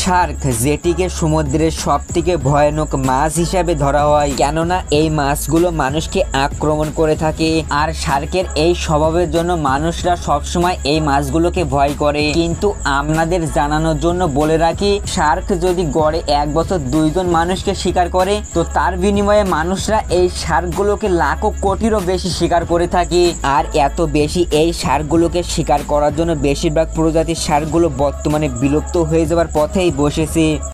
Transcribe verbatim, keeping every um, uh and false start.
Shark, যেটিকে সমুদ্রের সবথেকে ভয়ানক মাছ হিসাবে ধরা হয়, কেননা এই মাছগুলো মানুষকে আক্রমণ করে থাকে। আর শার্কের এই স্বভাবের জন্য মানুষরা সবসময় এই মাছগুলোকে ভয় করে। কিন্তু আপনাদের জানানোর জন্য বলে রাখি, শার্ক যদি গড়ে এক বছর দুইজন মানুষকে শিকার করে, তো তার বিনিময়ে মানুষরা এই শার্কগুলোকে লাখো কোটিরও বেশি শিকার করে থাকে। আর এত বেশি এই শার্কগুলোকে শিকার করার জন্য বেশিরভাগ প্রজাতির শার্কগুলো বর্তমানে বিলুপ্ত হয়ে যাওয়ার পথেই বসেছে।